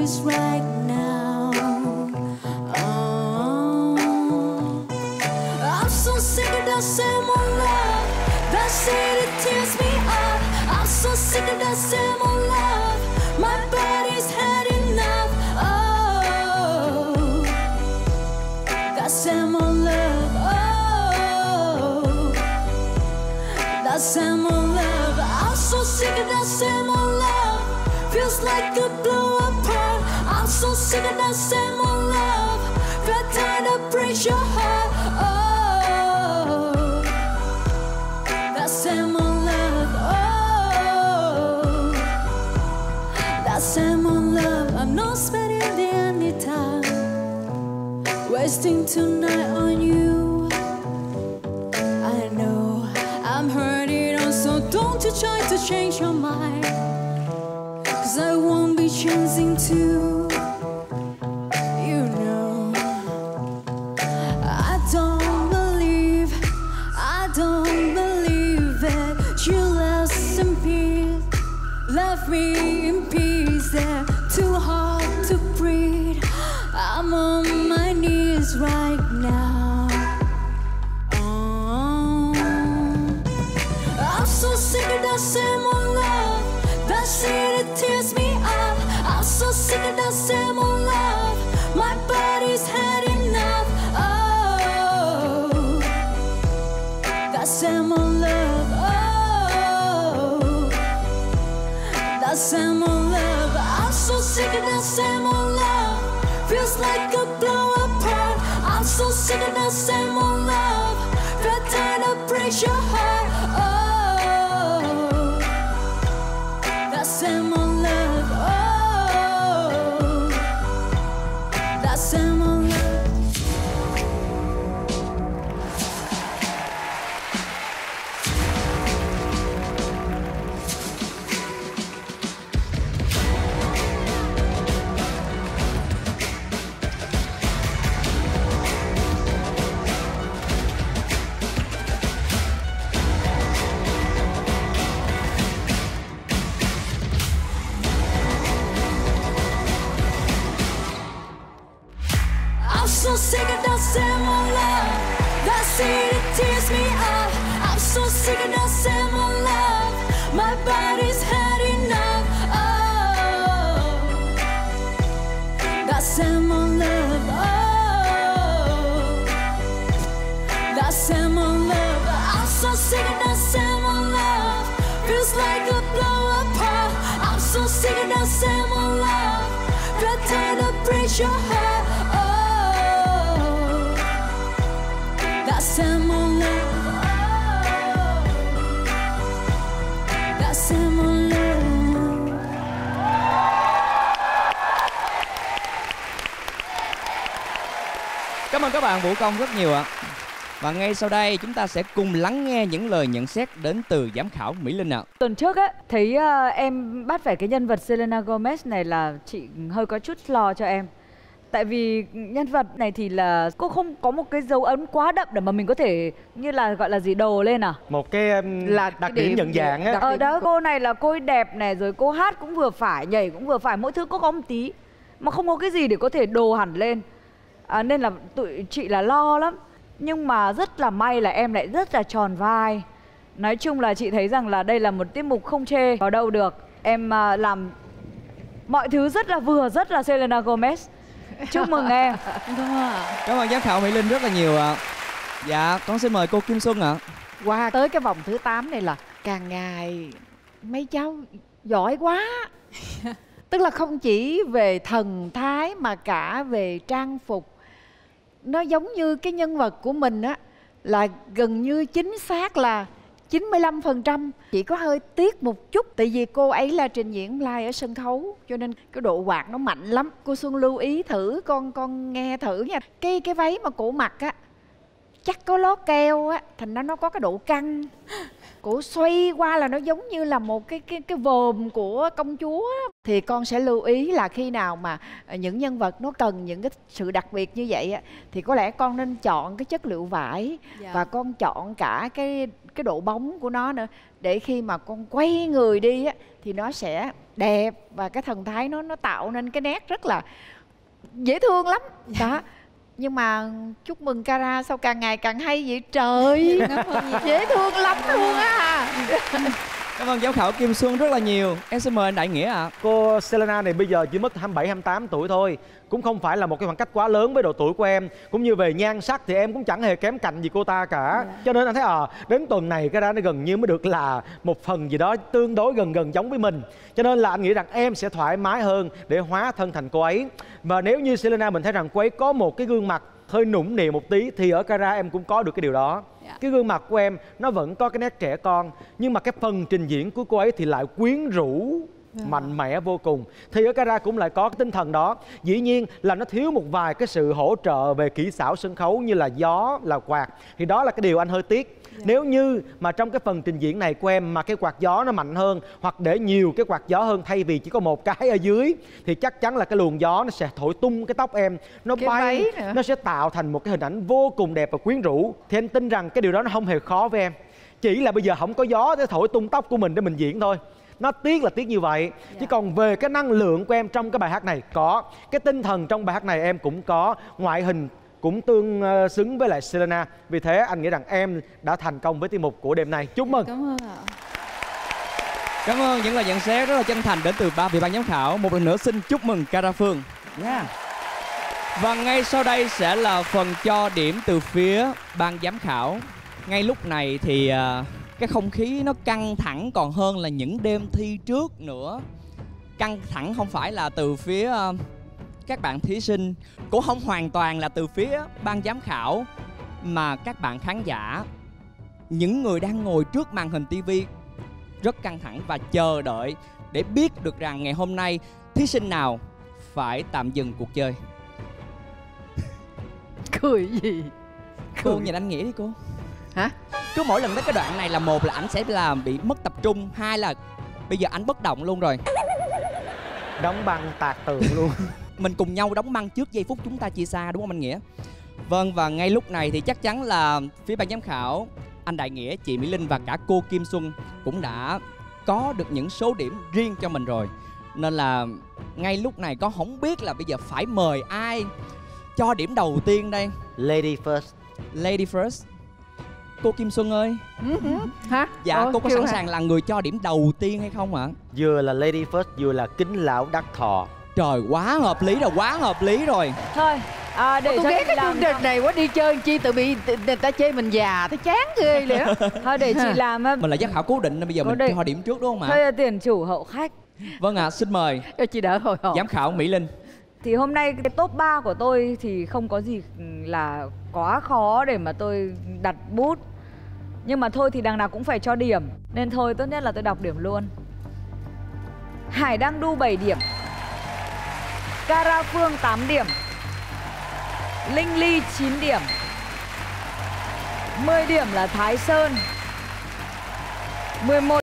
knees right now. Oh, I'm so sick of that same old love that said it tears me up. I'm so sick of that same old love. My body's had enough. Oh, that same old love. Oh, that same old love. I'm so sick of that same old love. Feels like a blow apart. I'm so sick of that same old love that time to break your heart. Oh, that same old love. Oh, that same old love. I'm not spending the anytime wasting tonight on you. I know I'm hurting on, so don't you try to change your mind, 'cause I won't be changing too. You know I don't believe that you left in peace, left me in peace. They're too hard to breathe. I'm on my knees right now. Oh, I'm so sick of that same old love that said it tears me up. I'm so sick of that same old love. My body's had enough. Oh, that same old love. Oh, that same old love. I'm so sick of that same old love. Feels like a blow apart. I'm so sick of that same old love that time to break your heart. Oh, that same old love. Oh, that same old love. I'm so sick of that same old love that said it tears me up. I'm so sick of that same old love. My body's had enough. Oh, that same old love. Oh, that same old love. I'm so sick of that same old love. Feels like a blow apart. I'm so sick of that same old love that time to break your heart. That same old love. That same old love. Cảm ơn các bạn Vũ Công rất nhiều ạ. Và ngay sau đây chúng ta sẽ cùng lắng nghe những lời nhận xét đến từ giám khảo Mỹ Linh ạ. Tuần trước á, thấy em bắt phải cái nhân vật Selena Gomez này là chị hơi có chút lo cho em. Tại vì nhân vật này thì là cô không có một cái dấu ấn quá đậm để mà mình có thể như là gọi là gì đồ lên à? Một cái là đặc điểm nhận dạng á. Ở đó cô này là cô ấy đẹp này, rồi cô hát cũng vừa phải, nhảy cũng vừa phải, mỗi thứ có một tí mà không có cái gì để có thể đồ hẳn lên. Nên là tụi chị là lo lắm. Nhưng mà rất là may là em lại rất là tròn vai. Nói chung là chị thấy rằng là đây là một tiết mục không chê vào đâu được. Em làm mọi thứ rất là vừa, rất là Selena Gomez. Chúc mừng em. Cảm ơn giám khảo Mỹ Linh rất là nhiều ạ. Dạ, con xin mời cô Kim Xuân ạ. Qua tới cái vòng thứ 8 này là càng ngày mấy cháu giỏi quá. Tức là không chỉ về thần thái mà cả về trang phục. Nó giống như cái nhân vật của mình á, là gần như chính xác là 95%. Chỉ có hơi tiếc một chút, tại vì cô ấy là trình diễn live ở sân khấu, cho nên cái độ quạt nó mạnh lắm. Cô Xuân lưu ý thử, con nghe thử nha. Cái váy mà cổ mặc á, chắc có lót keo á, thành ra nó có cái độ căng. Cổ xoay qua là nó giống như là một cái vòm của công chúa. Thì con sẽ lưu ý là khi nào mà những nhân vật nó cần những cái sự đặc biệt như vậy á, thì có lẽ con nên chọn cái chất liệu vải. Và con chọn cả cái độ bóng của nó nữa, để khi mà con quay người đi á thì nó sẽ đẹp, và cái thần thái nó tạo nên cái nét rất là dễ thương lắm. Đó. Nhưng mà chúc mừng Cara, sao càng ngày càng hay vậy trời. Dễ thương lắm luôn á. Cảm ơn giám khảo Kim Xuân rất là nhiều. Em xin mời anh Đại Nghĩa ạ. Cô Selena này bây giờ chỉ mất 27-28 tuổi thôi, cũng không phải là một cái khoảng cách quá lớn với độ tuổi của em. Cũng như về nhan sắc thì em cũng chẳng hề kém cạnh gì cô ta cả. Cho nên anh thấy đến tuần này cái ra nó gần như mới được là một phần gì đó tương đối gần giống với mình. Cho nên là anh nghĩ rằng em sẽ thoải mái hơn để hóa thân thành cô ấy. Và nếu như Selena mình thấy rằng cô ấy có một cái gương mặt hơi nũng nịu một tí, thì ở Cara em cũng có được cái điều đó. Cái gương mặt của em nó vẫn có cái nét trẻ con, nhưng mà cái phần trình diễn của cô ấy thì lại quyến rũ, mạnh mẽ vô cùng. Thì ở Cara cũng lại có cái tinh thần đó. Dĩ nhiên là nó thiếu một vài cái sự hỗ trợ về kỹ xảo sân khấu như là gió, là quạt. Thì đó là cái điều anh hơi tiếc. Nếu như mà trong cái phần trình diễn này của em mà cái quạt gió nó mạnh hơn, hoặc để nhiều cái quạt gió hơn thay vì chỉ có một cái ở dưới, thì chắc chắn là cái luồng gió nó sẽ thổi tung cái tóc em, nó bay, nó sẽ tạo thành một cái hình ảnh vô cùng đẹp và quyến rũ. Thì anh tin rằng cái điều đó nó không hề khó với em. Chỉ là bây giờ không có gió để thổi tung tóc của mình để mình diễn thôi. Nó tiếc là tiếc như vậy. Chứ còn về cái năng lượng của em trong cái bài hát này có, cái tinh thần trong bài hát này em cũng có, ngoại hình cũng tương xứng với lại Selena. Vì thế anh nghĩ rằng em đã thành công với tiết mục của đêm nay. Chúc mừng. Cảm ơn ạ. Cảm ơn những lời nhận xét rất là chân thành đến từ ba vị ban giám khảo. Một lần nữa xin chúc mừng Cara Phương. Và ngay sau đây sẽ là phần cho điểm từ phía ban giám khảo. Ngay lúc này thì cái không khí nó căng thẳng còn hơn là những đêm thi trước nữa. Căng thẳng không phải là từ phía các bạn thí sinh, cũng không hoàn toàn là từ phía ban giám khảo, mà các bạn khán giả, những người đang ngồi trước màn hình tivi rất căng thẳng và chờ đợi để biết được rằng ngày hôm nay thí sinh nào phải tạm dừng cuộc chơi. Cười gì? Cô nhìn anh Nghĩa đi cô. Hả? Cứ mỗi lần tới cái đoạn này là một là ảnh sẽ là bị mất tập trung, hai là bây giờ anh bất động luôn rồi. Đóng băng tạc tượng luôn. Mình cùng nhau đóng băng trước giây phút chúng ta chia xa, đúng không anh Nghĩa? Vâng, và ngay lúc này thì chắc chắn là phía ban giám khảo, anh Đại Nghĩa, chị Mỹ Linh và cả cô Kim Xuân cũng đã có được những số điểm riêng cho mình rồi. Nên là ngay lúc này con không biết là bây giờ phải mời ai cho điểm đầu tiên đây. Lady first. Lady first. Cô Kim Xuân ơi. Hả? Dạ, cô có sẵn sàng là người cho điểm đầu tiên hay không ạ? Vừa là lady first, vừa là kính lão đắc thọ. Trời, quá hợp lý rồi, quá hợp lý rồi. Thôi, để tôi cho ghét chị cái làm chương trình này quá, đi chơi chi tự bị người ta chê mình già, thấy chán ghê liền á. thôi để chị làm. Mình là giám khảo cố định nên bây giờ mình cho điểm trước đúng không ạ? Thôi tiền chủ hậu khách. Vâng ạ, xin mời Cho chị đỡ hồi hộp. giám khảo Mỹ Linh. Thì hôm nay cái top 3 của tôi thì không có gì là quá khó để mà tôi đặt bút. Nhưng mà thôi thì đằng nào cũng phải cho điểm, nên thôi tốt nhất là tôi đọc điểm luôn. Hải Đăng Đu 7 điểm, Cara Phương 8 điểm, Linh Ly 9 điểm, 10 điểm là Thái Sơn, 11